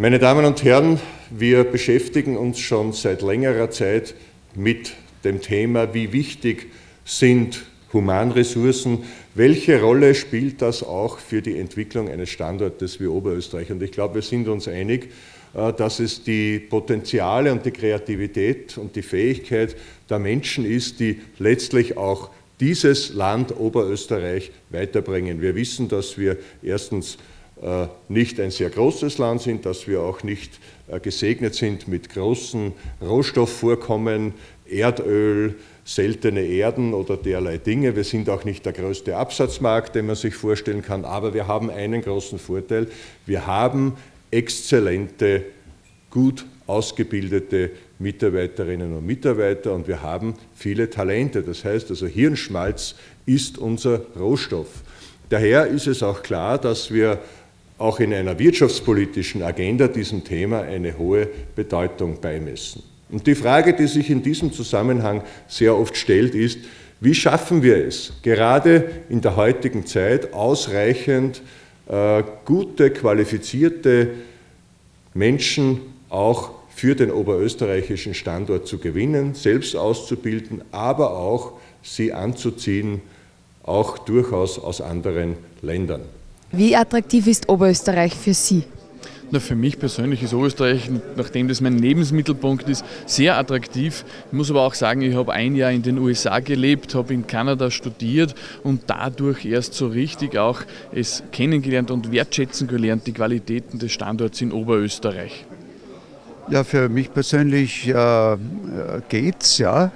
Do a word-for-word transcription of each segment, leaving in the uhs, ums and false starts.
Meine Damen und Herren, wir beschäftigen uns schon seit längerer Zeit mit dem Thema, wie wichtig sind Humanressourcen, welche Rolle spielt das auch für die Entwicklung eines Standortes wie Oberösterreich? Und ich glaube, wir sind uns einig, dass es die Potenziale und die Kreativität und die Fähigkeit der Menschen ist, die letztlich auch dieses Land Oberösterreich weiterbringen. Wir wissen, dass wir erstens nicht ein sehr großes Land sind, dass wir auch nicht gesegnet sind mit großen Rohstoffvorkommen, Erdöl, seltene Erden oder derlei Dinge. Wir sind auch nicht der größte Absatzmarkt, den man sich vorstellen kann, aber wir haben einen großen Vorteil. Wir haben exzellente, gut ausgebildete Mitarbeiterinnen und Mitarbeiter und wir haben viele Talente. Das heißt also, Hirnschmalz ist unser Rohstoff. Daher ist es auch klar, dass wir auch in einer wirtschaftspolitischen Agenda diesem Thema eine hohe Bedeutung beimessen. Und die Frage, die sich in diesem Zusammenhang sehr oft stellt, ist, wie schaffen wir es, gerade in der heutigen Zeit ausreichend äh, gute, qualifizierte Menschen auch für den oberösterreichischen Standort zu gewinnen, selbst auszubilden, aber auch sie anzuziehen, auch durchaus aus anderen Ländern. Wie attraktiv ist Oberösterreich für Sie? Na, für mich persönlich ist Österreich, nachdem das mein Lebensmittelpunkt ist, sehr attraktiv. Ich muss aber auch sagen, ich habe ein Jahr in den U S A gelebt, habe in Kanada studiert und dadurch erst so richtig auch es kennengelernt und wertschätzen gelernt, die Qualitäten des Standorts in Oberösterreich. Ja, für mich persönlich äh, geht's, ja.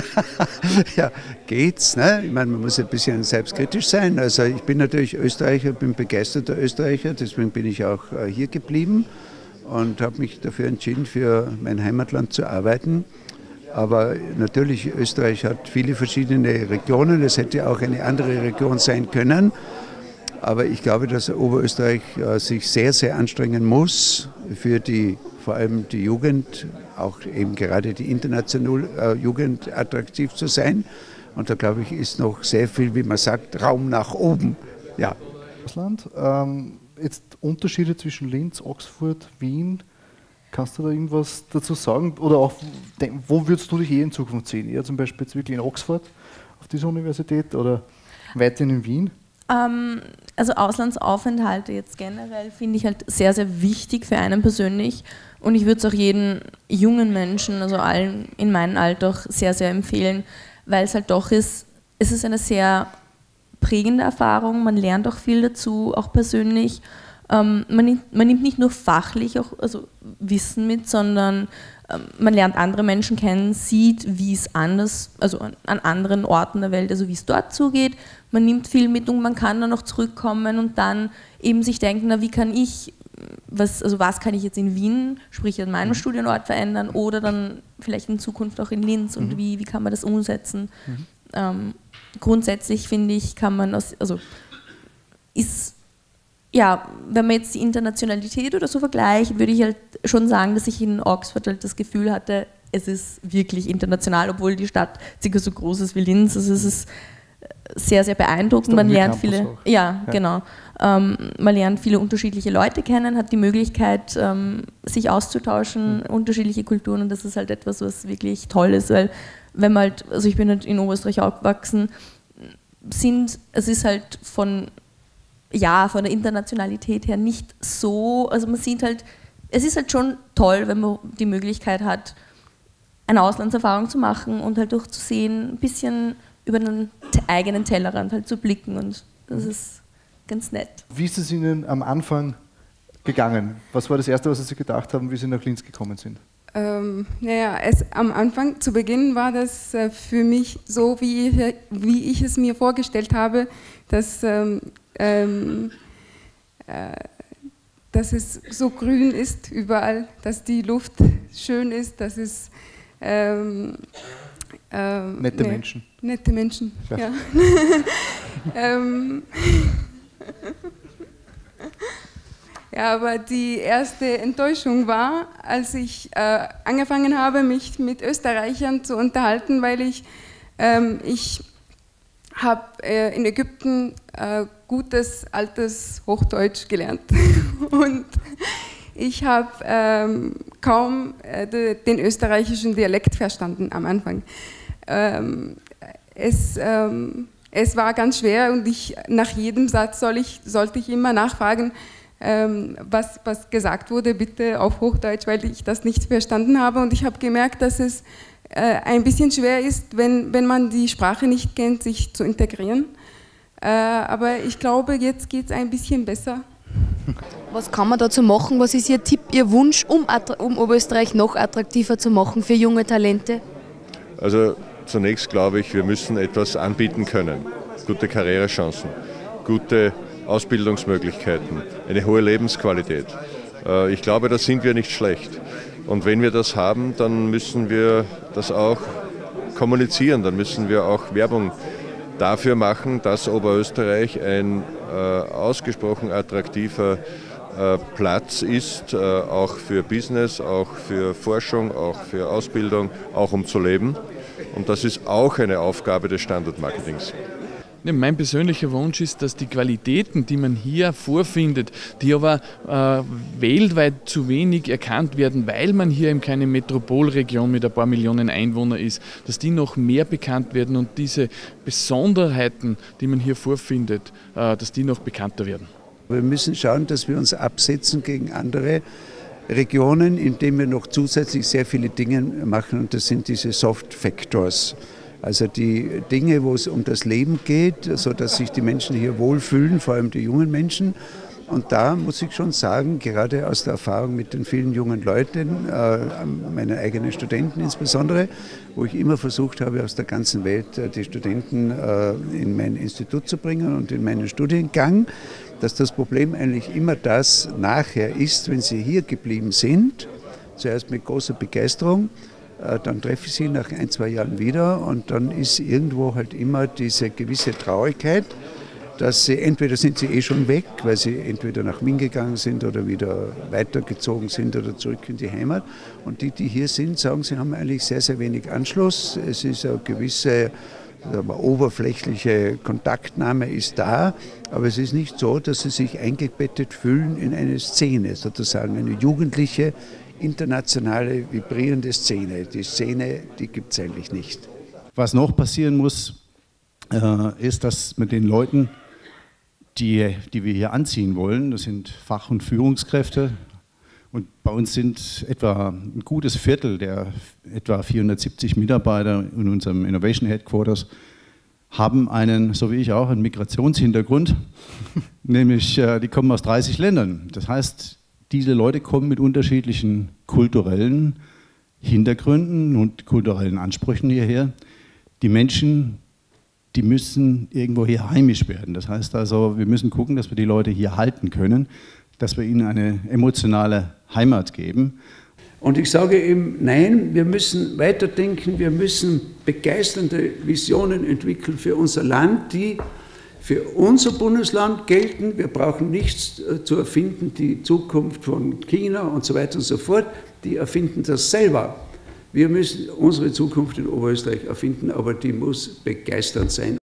ja, geht's. Ne? Ich meine, man muss ein bisschen selbstkritisch sein. Also ich bin natürlich Österreicher, bin begeisterter Österreicher, deswegen bin ich auch äh, hier geblieben und habe mich dafür entschieden, für mein Heimatland zu arbeiten. Aber natürlich, Österreich hat viele verschiedene Regionen. Es hätte auch eine andere Region sein können. Aber ich glaube, dass Oberösterreich äh, sich sehr, sehr anstrengen muss für die vor allem die Jugend, auch eben gerade die internationale äh, Jugend attraktiv zu sein. Und da glaube ich, ist noch sehr viel, wie man sagt, Raum nach oben. Ja. Ähm, jetzt Unterschiede zwischen Linz, Oxford, Wien. Kannst du da irgendwas dazu sagen? Oder auch, wo würdest du dich eher in Zukunft sehen? Eher zum Beispiel jetzt wirklich in Oxford auf dieser Universität oder weiterhin in Wien? Ähm, also Auslandsaufenthalte jetzt generell finde ich halt sehr, sehr wichtig für einen persönlich. Und ich würde es auch jedem jungen Menschen, also allen in meinem Alter, auch sehr, sehr empfehlen, weil es halt doch ist, es ist eine sehr prägende Erfahrung, man lernt auch viel dazu, auch persönlich. Ähm, man, nimmt, man nimmt nicht nur fachlich auch, also Wissen mit, sondern ähm, man lernt andere Menschen kennen, sieht, wie es anders, also an, an anderen Orten der Welt, also wie es dort zugeht. Man nimmt viel mit und man kann dann noch zurückkommen und dann eben sich denken, na, wie kann ich, was, also was kann ich jetzt in Wien, sprich an meinem mhm. Studienort verändern oder dann vielleicht in Zukunft auch in Linz und mhm. wie, wie kann man das umsetzen. Mhm. Ähm, grundsätzlich finde ich, kann man, aus, also ist, ja, wenn man jetzt die Internationalität oder so vergleicht, würde ich halt schon sagen, dass ich in Oxford halt das Gefühl hatte, es ist wirklich international, obwohl die Stadt circa so groß ist wie Linz. Also es ist sehr, sehr beeindruckend. Man lernt viele, ja, ja, genau. Ähm, man lernt viele unterschiedliche Leute kennen, hat die Möglichkeit, ähm, sich auszutauschen, mhm. unterschiedliche Kulturen, und das ist halt etwas, was wirklich toll ist, weil wenn man halt, also ich bin halt in Oberösterreich aufgewachsen, sind, es ist halt von, ja, von der Internationalität her nicht so, also man sieht halt, es ist halt schon toll, wenn man die Möglichkeit hat, eine Auslandserfahrung zu machen und halt durchzusehen, ein bisschen über den eigenen Tellerrand halt zu blicken, und das ist ganz nett. Wie ist es Ihnen am Anfang gegangen? Was war das Erste, was Sie gedacht haben, wie Sie nach Linz gekommen sind? Ähm, naja, es, am Anfang, zu Beginn war das äh, für mich so, wie ich, wie ich es mir vorgestellt habe, dass, ähm, ähm, äh, dass es so grün ist überall, dass die Luft schön ist, dass es ähm, ähm, nette ne, Menschen. Nette Menschen, ja. ja. ähm, ja, aber die erste Enttäuschung war, als ich äh, angefangen habe, mich mit Österreichern zu unterhalten, weil ich, ähm, ich habe äh, in Ägypten äh, gutes, altes Hochdeutsch gelernt. Und Ich habe ähm, kaum äh, den österreichischen Dialekt verstanden am Anfang. Ähm, es, ähm, es war ganz schwer und ich, nach jedem Satz soll ich, sollte ich immer nachfragen, ähm, was, was gesagt wurde, bitte auf Hochdeutsch, weil ich das nicht verstanden habe. Und ich habe gemerkt, dass es äh, ein bisschen schwer ist, wenn, wenn man die Sprache nicht kennt, sich zu integrieren. Äh, aber ich glaube, jetzt geht es ein bisschen besser. Was kann man dazu machen? Was ist Ihr Tipp, Ihr Wunsch, um, um Oberösterreich noch attraktiver zu machen für junge Talente? Also zunächst glaube ich, wir müssen etwas anbieten können. Gute Karrierechancen, gute Ausbildungsmöglichkeiten, eine hohe Lebensqualität. Ich glaube, da sind wir nicht schlecht. Und wenn wir das haben, dann müssen wir das auch kommunizieren, dann müssen wir auch Werbung dafür machen, dass Oberösterreich ein äh, ausgesprochen attraktiver äh, Platz ist, äh, auch für Business, auch für Forschung, auch für Ausbildung, auch um zu leben. Und das ist auch eine Aufgabe des Standortmarketings. Mein persönlicher Wunsch ist, dass die Qualitäten, die man hier vorfindet, die aber äh, weltweit zu wenig erkannt werden, weil man hier eben keine Metropolregion mit ein paar Millionen Einwohnern ist, dass die noch mehr bekannt werden und diese Besonderheiten, die man hier vorfindet, äh, dass die noch bekannter werden. Wir müssen schauen, dass wir uns absetzen gegen andere Regionen, indem wir noch zusätzlich sehr viele Dinge machen, und das sind diese Soft Factors. Also die Dinge, wo es um das Leben geht, sodass sich die Menschen hier wohlfühlen, vor allem die jungen Menschen. Und da muss ich schon sagen, gerade aus der Erfahrung mit den vielen jungen Leuten, äh, meine eigenen Studenten insbesondere, wo ich immer versucht habe, aus der ganzen Welt äh, die Studenten äh, in mein Institut zu bringen und in meinen Studiengang, dass das Problem eigentlich immer das nachher ist, wenn sie hier geblieben sind, zuerst mit großer Begeisterung, dann treffe ich sie nach ein, zwei Jahren wieder und dann ist irgendwo halt immer diese gewisse Traurigkeit, dass sie, entweder sind sie eh schon weg, weil sie entweder nach Wien gegangen sind oder wieder weitergezogen sind oder zurück in die Heimat. Und die, die hier sind, sagen, sie haben eigentlich sehr, sehr wenig Anschluss. Es ist eine gewisse aber oberflächliche Kontaktnahme ist da, aber es ist nicht so, dass sie sich eingebettet fühlen in eine Szene, sozusagen eine jugendliche, internationale, vibrierende Szene. Die Szene, die gibt es eigentlich nicht. Was noch passieren muss, äh, ist, dass mit den Leuten, die, die wir hier anziehen wollen, das sind Fach- und Führungskräfte, und bei uns sind etwa ein gutes Viertel der etwa vierhundertsiebzig Mitarbeiter in unserem Innovation Headquarters haben einen, so wie ich auch, einen Migrationshintergrund, nämlich äh, die kommen aus dreißig Ländern. Das heißt, diese Leute kommen mit unterschiedlichen kulturellen Hintergründen und kulturellen Ansprüchen hierher. Die Menschen, die müssen irgendwo hier heimisch werden. Das heißt also, wir müssen gucken, dass wir die Leute hier halten können, dass wir ihnen eine emotionale Heimat geben. Und ich sage eben, nein, wir müssen weiterdenken, wir müssen begeisternde Visionen entwickeln für unser Land, die für unser Bundesland gelten. Wir brauchen nichts zu erfinden, die Zukunft von China und so weiter und so fort, die erfinden das selber. Wir müssen unsere Zukunft in Oberösterreich erfinden, aber die muss begeisternd sein.